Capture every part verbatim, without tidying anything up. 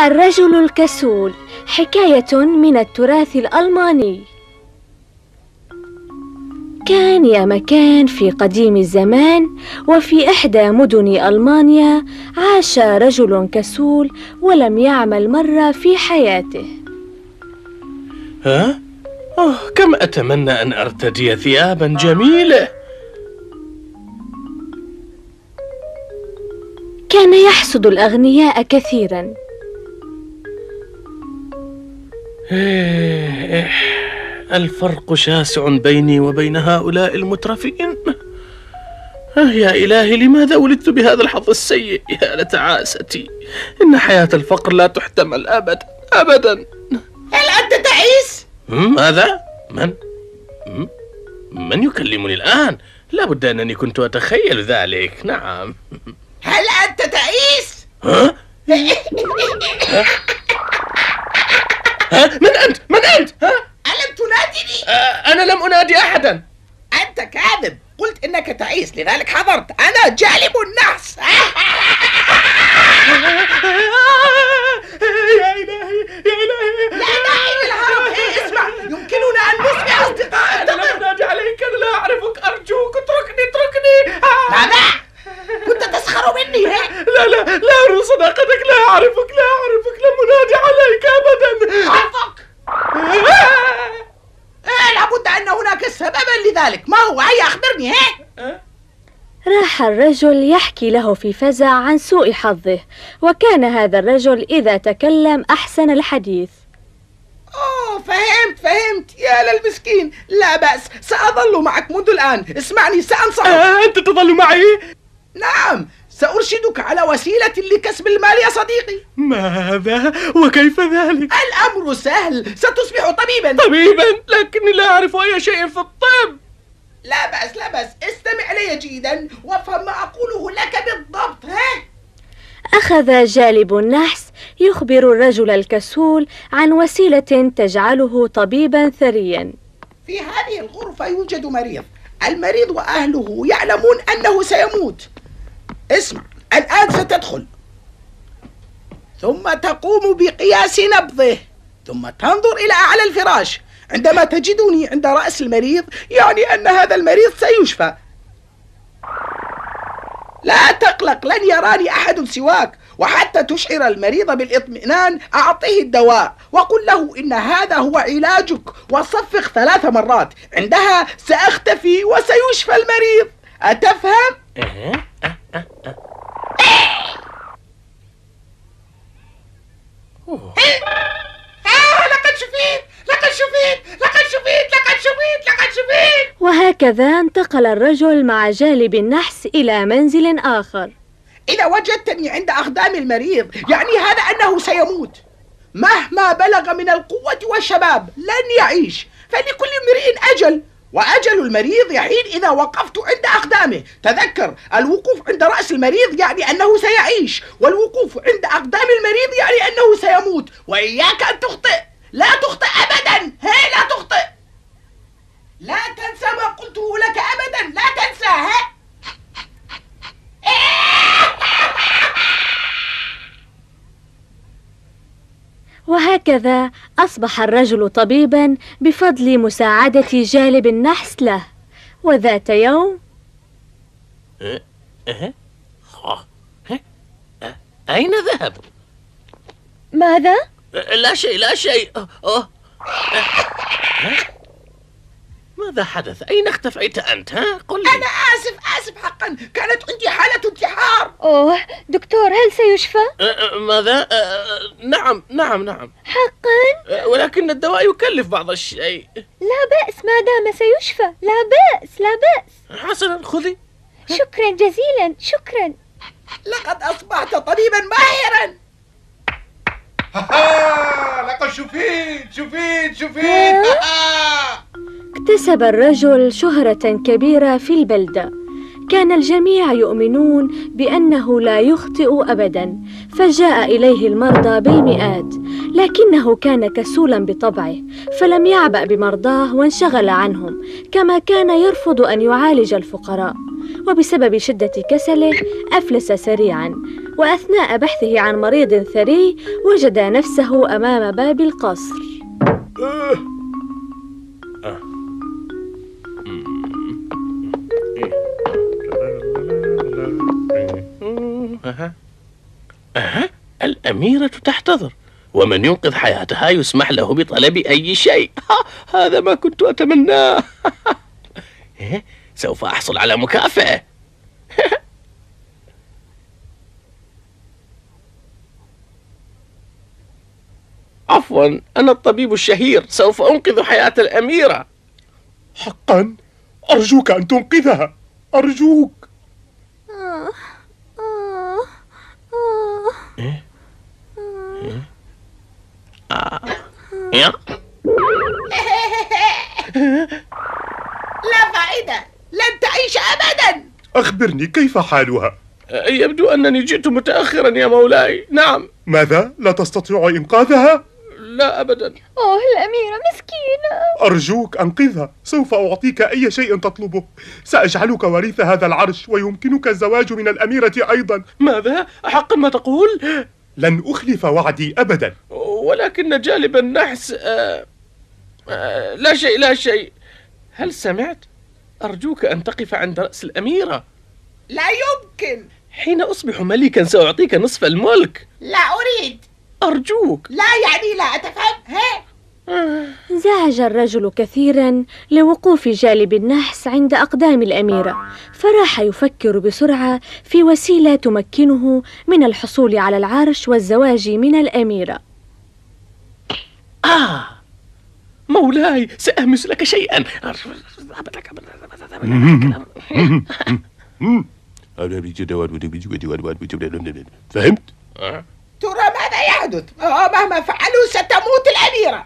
الرجل الكسول، حكاية من التراث الألماني. كان يا مكان في قديم الزمان، وفي إحدى مدن ألمانيا عاش رجل كسول ولم يعمل مرة في حياته. ها؟ أوه، كم أتمنى أن أرتدي ثيابا جميلة. كان يحسد الأغنياء كثيرا. إيه، الفرق شاسع بيني وبين هؤلاء المترفين. يا إلهي، لماذا ولدت بهذا الحظ السيء؟ يا لتعاستي، إن حياة الفقر لا تحتمل أبدا أبدا. هل أنت تعيس؟ ماذا؟ من؟ من يكلمني الآن؟ لا بد أنني كنت أتخيل ذلك. نعم. هل أنت تعيس؟ ها؟ ها؟ من أنت؟ من أنت؟ ها؟ ألم تنادني؟ آه، أنا لم أنادي أحدا. أنت كاذب، قلت إنك تعيس لذلك حضرت. أنا جالب النحس. يا إلهي يا إلهي، لا داعي للهرب. إيه، اسمع، يمكننا أن نصبح أصدقاء. أنا لم أنادي عليك، أنا لا أعرفك، أرجوك اتركني اتركني. ماذا؟ كنت تسخر مني؟ لا لا لا أرجو صداقتك، لا أعرفك لا أعرفك، لم أنادي عليك أبدا. عرفك. إيه، لابد أن هناك سببا لذلك. ما هو؟ هيا أخبرني. هيك راح الرجل يحكي له في فزع عن سوء حظه، وكان هذا الرجل إذا تكلم أحسن الحديث. أوه، فهمت فهمت. يا للمسكين. لا بأس، سأظل معك منذ الآن. اسمعني، سأنصحك. آه، أنت تظل معي؟ نعم، سأرشدك على وسيلة لكسب المال يا صديقي. ماذا؟ وكيف ذلك؟ الأمر سهل، ستصبح طبيبا. طبيبا؟ لكني لا أعرف أي شيء في الطب. لا بأس لا بأس، استمع إلي جيدا وافهم ما أقوله لك بالضبط. ها؟ أخذ جالب النحس يخبر الرجل الكسول عن وسيلة تجعله طبيبا ثريا. في هذه الغرفة يوجد مريض. المريض وأهله يعلمون أنه سيموت. اسمع، الآن ستدخل، ثم تقوم بقياس نبضه، ثم تنظر إلى أعلى الفراش. عندما تجدني عند رأس المريض يعني أن هذا المريض سيشفى. لا تقلق، لن يراني أحد سواك. وحتى تشعر المريض بالاطمئنان أعطيه الدواء وقل له إن هذا هو علاجك، وصفق ثلاث مرات. عندها سأختفي وسيشفى المريض. أتفهم؟ آه، لقد شفيت لقد شفيت لقد شفيت لقد شفيت لقد شفيت. وهكذا انتقل الرجل مع جالب النحس إلى منزل آخر. إذا وجدتني عند أقدام المريض يعني هذا أنه سيموت. مهما بلغ من القوة والشباب لن يعيش، فلكل امرئ أجل، وأجل المريض يحين إذا وقفت عند أقدامه. تذكر، الوقوف عند رأس المريض يعني أنه سيعيش، والوقوف عند أقدام المريض يعني أنه سيموت. وإياك أن تخطئ، لا تخطئ أبدا. هي لا تخطئ، لا تنسى ما قلته لك أبدا، لا تنسى. ها؟ وهكذا أصبح الرجل طبيبا بفضل مساعدة جالب النحس له. وذات يوم أين ذهب؟ ماذا؟ لا شيء لا شيء. أوه. ماذا حدث؟ أين اختفيت أنت؟ ها؟ قل لي. أنا آسف آسف حقا، كانت عندي حالة انتحار. أوه دكتور، هل سيشفى؟ أه ماذا؟ أه نعم نعم نعم حقا؟ أه ولكن الدواء يكلف بعض الشيء. لا بأس ما دام سيشفى، لا بأس لا بأس. حسنا، خذي. شكرا جزيلا، شكرا. لقد أصبحت طبيبا ماهرا. لقد شفيت شفيت شفيت. اكتسب الرجل شهرة كبيرة في البلدة. كان الجميع يؤمنون بأنه لا يخطئ أبدا، فجاء إليه المرضى بالمئات، لكنه كان كسولا بطبعه، فلم يعبأ بمرضاه وانشغل عنهم، كما كان يرفض أن يعالج الفقراء. وبسبب شدة كسله أفلس سريعا. وأثناء بحثه عن مريض ثري وجد نفسه أمام باب القصر. أه. أه. الأميرة تحتضر، ومن ينقذ حياتها يسمح له بطلب أي شيء. هذا ما كنت أتمناه. سوف أحصل على مكافأة. عفوا، أنا الطبيب الشهير، سوف أنقذ حياة الأميرة. حقا؟ أرجوك أن تنقذها، أرجوك. آه آه آه. إيه؟ إيه؟ آه. يا. لا فائدة، لن تعيش أبدا. أخبرني كيف حالها؟ يبدو أنني جئت متأخرا يا مولاي. نعم. ماذا؟ لا تستطيع إنقاذها؟ لا أبدا. أوه الأميرة مسكينة. أرجوك أنقذها، سوف أعطيك أي شيء تطلبه. سأجعلك وريث هذا العرش، ويمكنك الزواج من الأميرة أيضا. ماذا؟ حقا ما تقول؟ لن أخلف وعدي أبدا. ولكن جالب النحس آه آه لا شيء لا شيء. هل سمعت؟ أرجوك أن تقف عند رأس الأميرة. لا يمكن. حين أصبح ملكا سأعطيك نصف الملك. لا أريد. أرجوك. لا يعني لا أتفهم. ها؟ انزعج الرجل كثيرا لوقوف جالب النحس عند أقدام الأميرة، فراح يفكر بسرعة في وسيلة تمكنه من الحصول على العرش والزواج من الأميرة. آه مولاي، سأهمس لك شيئا. فهمت؟ ترى ماذا يحدث؟ آه مهما فعلوا ستموت الأميرة.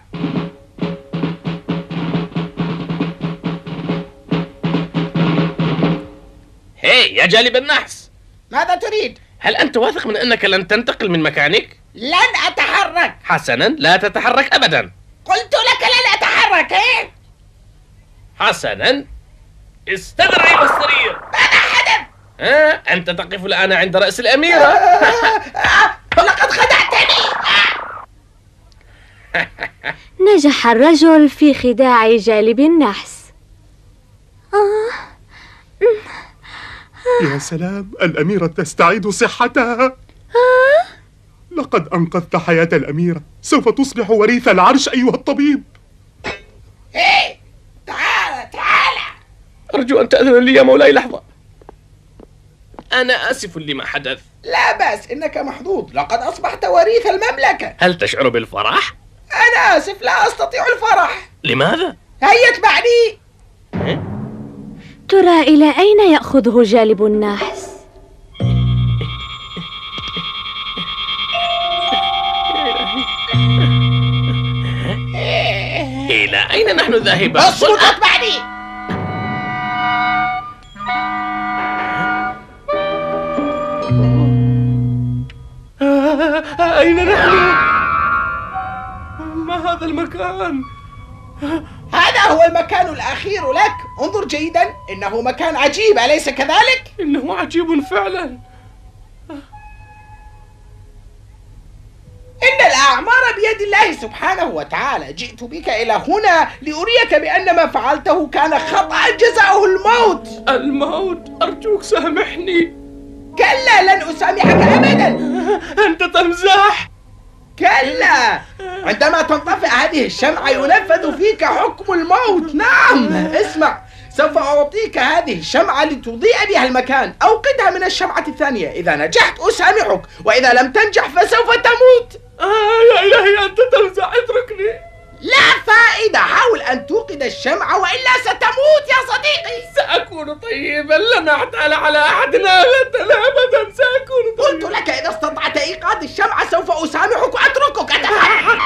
هي يا جالب النحس، ماذا تريد؟ هل أنت واثق من أنك لن تنتقل من مكانك؟ لن أتحرك. حسنا، لا تتحرك أبدا. قلت لك لن أتحرك. إيه؟ حسنا، استدعي بالسرير. ماذا حدث؟ ها؟ أنت تقف الآن عند رأس الأميرة. لقد خدعتني. نجح الرجل في خداع جالب النحس. آه. يا سلام، الأميرة تستعيد صحتها. لقد أنقذت حياة الأميرة، سوف تصبح وريث العرش أيها الطبيب. إيه؟ تعال تعال. أرجو أن تأذن لي يا مولاي لحظة. أنا آسف لما حدث. لا بأس، إنك محظوظ، لقد أصبحت وريث المملكة. هل تشعر بالفرح؟ أنا آسف، لا أستطيع الفرح. لماذا؟ هيا اتبعني. ترى إلى أين يأخذه جالب النحس؟ إلى أين نحن ذاهبون؟ اصمت اتبعني. أين نحن؟ ما هذا المكان؟ هذا هو المكان الأخير لك. انظر جيدا، إنه مكان عجيب، أليس كذلك؟ إنه عجيب فعلا. إن الأعمار بيد الله سبحانه وتعالى. جئت بك إلى هنا لأريك بأن ما فعلته كان خطأ جزاؤه الموت. الموت؟ أرجوك سامحني. كلا، لن أسامحك أبدا. أنت تمزح. كلا، عندما تنطفئ هذه الشمعة ينفذ فيك حكم الموت. نعم، اسمع، سوف أعطيك هذه الشمعة لتضيء بها المكان. أوقدها من الشمعة الثانية، إذا نجحت أسامحك، وإذا لم تنجح فسوف تموت. آه يا إلهي، أنت تمزح، اتركني. لا فائدة، حاول أن توقد الشمعة وإلا ستموت يا صديقي. سأكون طيبا، لن أعتال على أحد أبدا أبدا، سأكون طيبا. قلت لك إذا استطعت إيقاد الشمعة سوف أسامحك وأتركك. أتفهم؟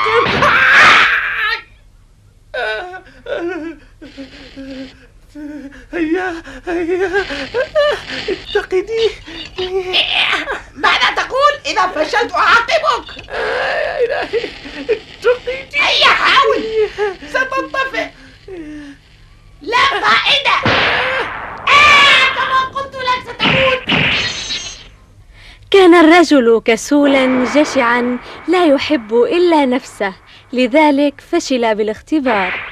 هيا هيا اتقدي. ماذا تقول؟ إذا فشلت أعاقبك. يا إلهي اتقدي. هيا حاول، ستنطفئ. لا فائدة. آه كما قلت كان الرجل كسولا جشعا لا يحب إلا نفسه، لذلك فشل بالاختبار.